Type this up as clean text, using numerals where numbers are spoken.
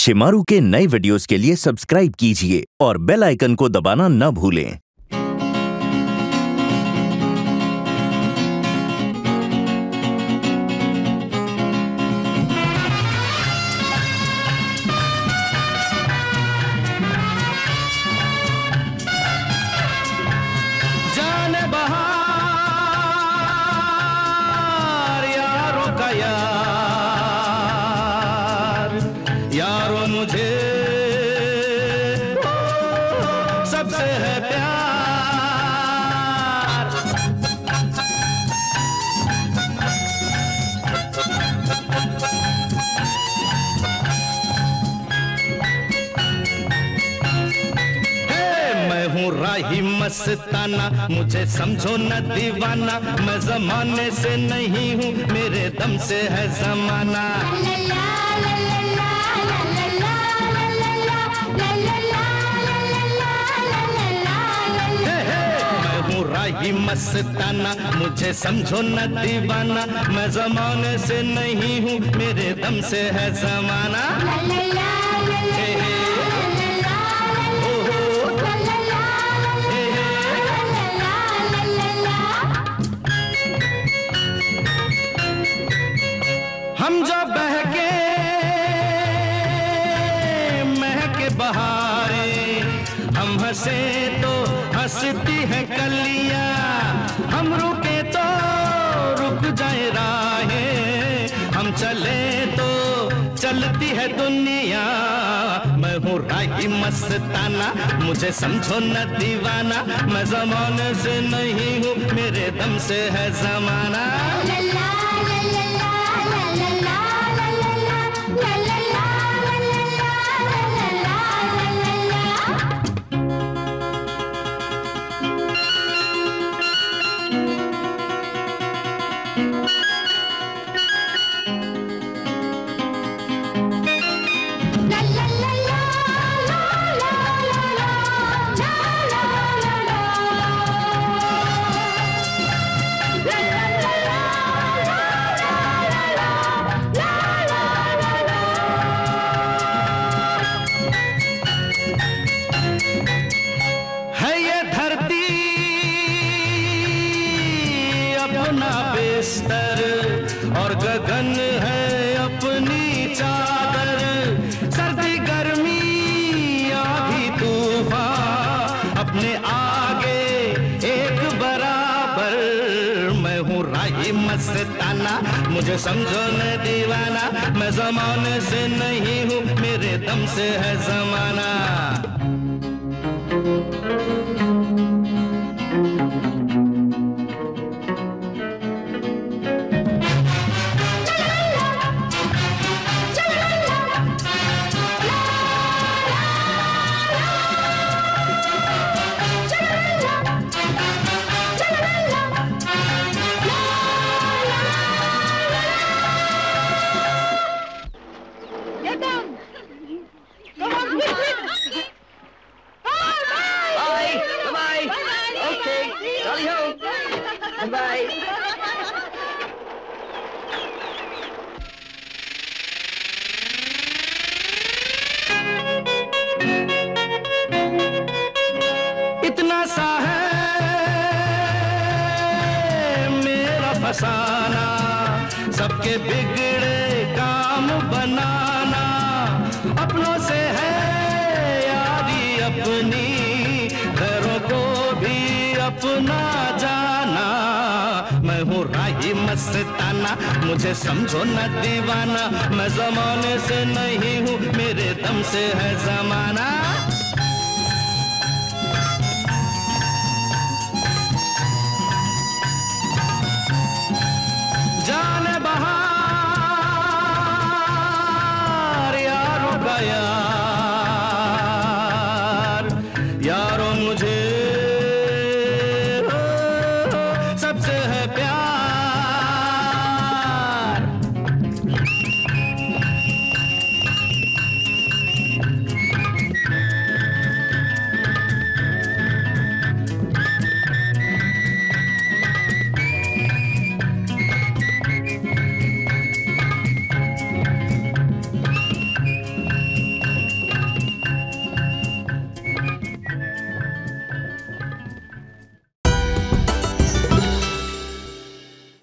शिमारू के नए वीडियोस के लिए सब्सक्राइब कीजिए और बेल आइकन को दबाना न भूलें। जाने बहार यारों का यार, यारों मुझे सबसे है प्यार। मैं हूँ राही मस्ताना, मुझे समझो न दीवाना, मैं जमाने से नहीं हूँ, मेरे दम से है जमाना। मैं हूँ राही मस्ताना, मुझे समझो न दीवाना, मैं जमाने से नहीं हूँ, मेरे दम से है जमाना। हम जो बहके महके बहारे, हम हंसे तो हंसती है कलियां, हम रुके तो रुक जाए राहें, हम चले तो चलती है दुनिया। मैं हूँ राही मस्ताना, मुझे समझो न दीवाना, मैं जमाने से नहीं हूँ, मेरे दम से है जमाना। अपना बिस्तर और गगन है अपनी चादर, सर्दी गर्मी आधी तूफान अपने आगे एक बराबर। मैं हूँ राही मस्ताना, मुझे समझो न दीवाना, मैं जमाने से नहीं हूँ, मेरे दम से है जमाना। Bye. इतना सा है मेरा फसाना, सबके बिगड़े काम बनाना, अपनों से है यारी अपनी, घरों को भी अपना जाना। मैं हूँ राही मस्ताना, मुझे समझो न दीवाना, मैं जमाने से नहीं हूँ, मेरे दम से है जमाना।